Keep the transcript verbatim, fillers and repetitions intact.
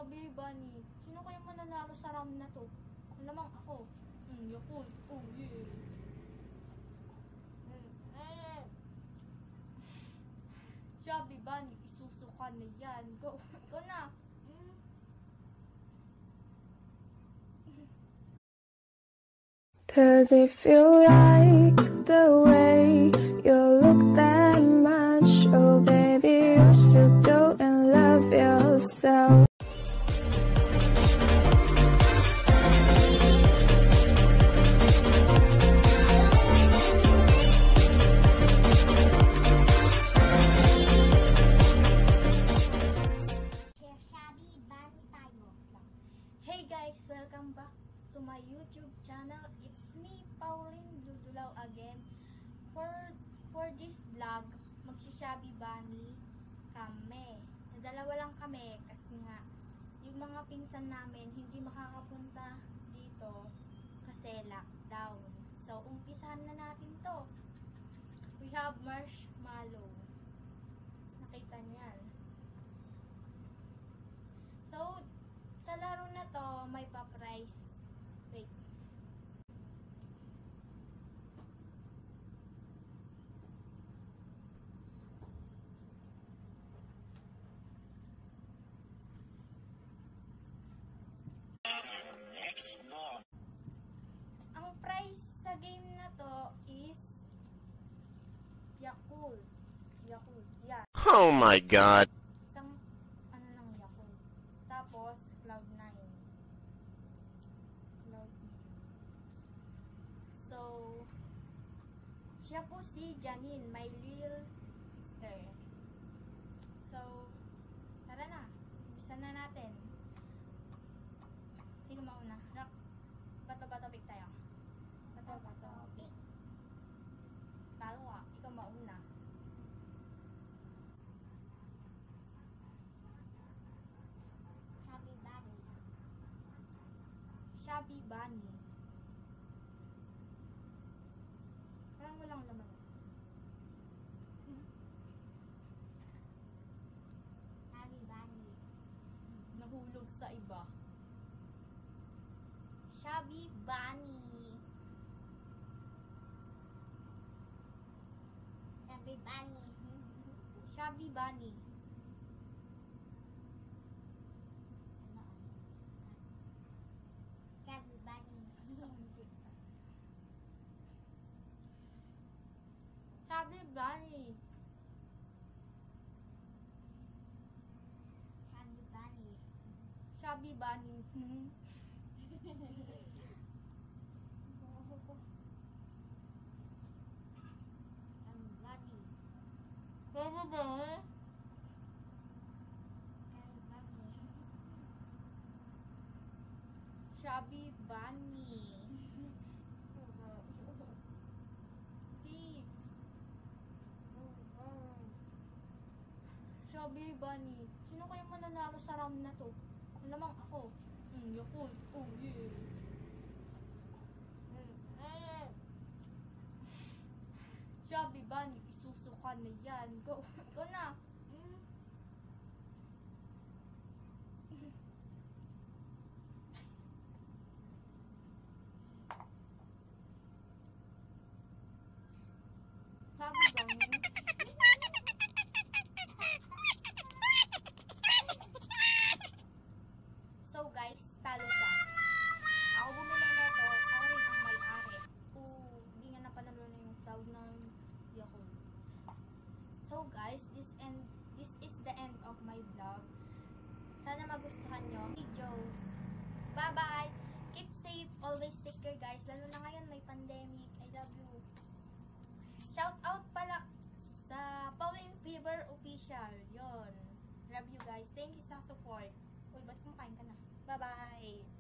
Sabi, Bunny, sino kaya mananalo sa round na to? Alamang ako. Hmm, Yakult. Oh, yeah. Hmm. Sabi, Bunny, isusuka na yan. Go. Ikaw na. Hmm. Does it feel like the way you look that much? Oh baby, you should go and love yourself. Hey guys, welcome back to my YouTube channel. It's me, Pauline Dudulaw again. For for this vlog, magsishabi bunny kami. Dalawa lang kami kasi nga yung mga pinsan namin hindi makakapunta dito kasi lockdown. So, umpisahan na natin to. We have marshmallow. Nakita niyan. So, sa laro na to, may pa-prize. Wait. Ang prize sa game na to is Yakult. Yakult. Yan. Oh my God. Isang ano lang Yakult. Tapos Cloud nine. Cloud nine. So, siya po si Janine, my little sister. So, tara na. Umpisa na natin. Hindi ko mauna. Rock. Bato-bato pick tayo. Bato-bato pick. Talo ka. Ikaw mauna. Shabby Bunny. Shabby Bunny. Parang walang laman. Shabby Bunny. Nahulog sa iba. Shabby Bunny. Shabby Bunny. Shabby Bunny. Shabby Bunny. Shabby Bunny. Shabby Bunny. Shabby Bunny. Shabby Bunny. Shabby Bunny. Please. Shabby Bunny. Sino kaya mananalo sa round na to? Alamang ako. Hmm, Yakult. Oh, yeah. Hmm. Shabby Bunny, isusuka na yan. Go. Ikaw na. Hmm. Shabby Bunny. So guys, talo siya. Ako bumili nito, ako rin ang may-ari. Oo, hindi nga napanalo na yung crowd ng Yakult. So guys, this end this is the end of my vlog. Sana magustuhan nyo videos. Bye bye! Keep safe, always take care guys. Lalo na ngayon may pandemic. I love you. Shout out pala sa Pauline Fever Official. Yon. Love you guys. Thank you sa support. Uy, ba't kumakain ka na? Bye-bye!